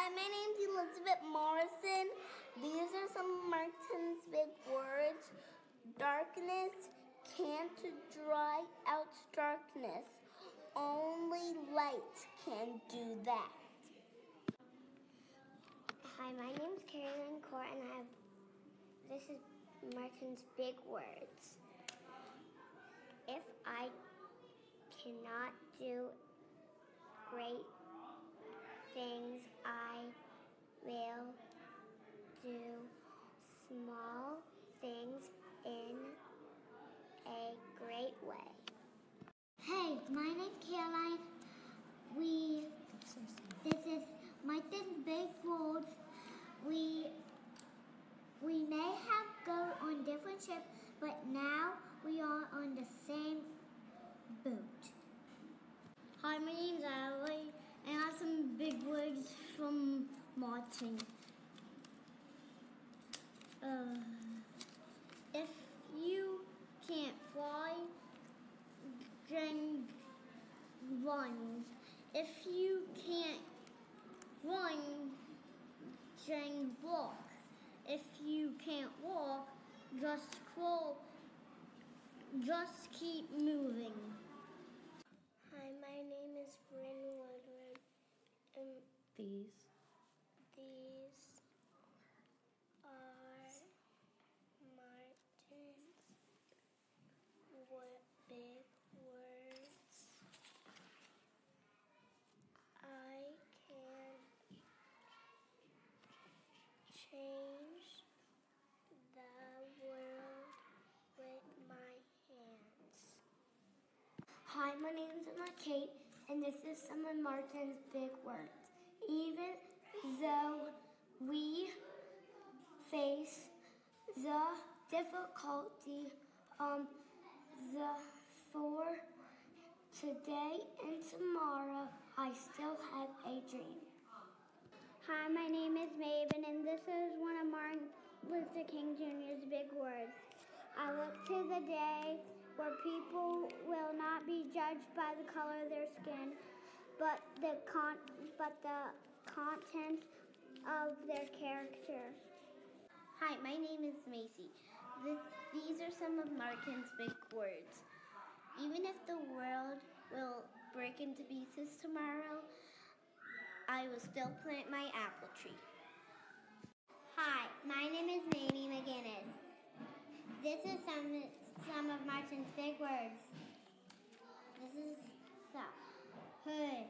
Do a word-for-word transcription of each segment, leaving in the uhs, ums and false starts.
Hi, my name's Elizabeth Morrison. These are some of Martin's big words. Darkness can't dry out darkness. Only light can do that. Hi, my name's Carolyn Court, and I have this is Martin's big words. If I cannot do great things, I will do small things in a great way. Hey, my name's Caroline. We, this is Martin's big words. We, we may have gone on different ships, but now we are on the same boat. Hi, my name's Allie, and I have some big words from Martin. Uh, if you can't fly, then run. If you can't run, then walk. If you can't walk, just crawl. Just keep moving. Hi, my name is Bryn Woodward. Um, These. these are Martin's what big words. I can change the world with my hands. Hi, my name's M L K, and this is some of Martin's big words. Even though we face the difficulty, um, the for today and tomorrow, I still have a dream. Hi, my name is Maven, and this is one of Martin Luther King Junior's big words. I look to the day where people will not be judged by the color of their skin, but the con but the content of their character. Hi, my name is Macy. This, these are some of Martin's big words. Even if the world will break into pieces tomorrow, I will still plant my apple tree. Hi, my name is Mamie McGinnis. This is some, some of Martin's big words. This is so. Hey,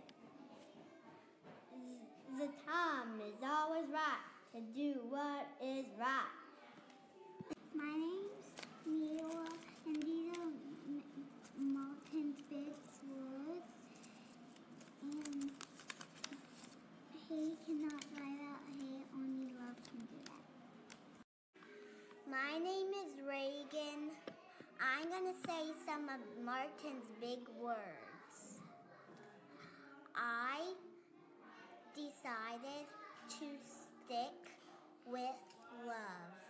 the time is always right to do what is right. My name's Neela, and these are Martin's big words. And he cannot write out hay, only love can do that. My name is Reagan. I'm going to say some of Martin's big words. I decided to stick with love.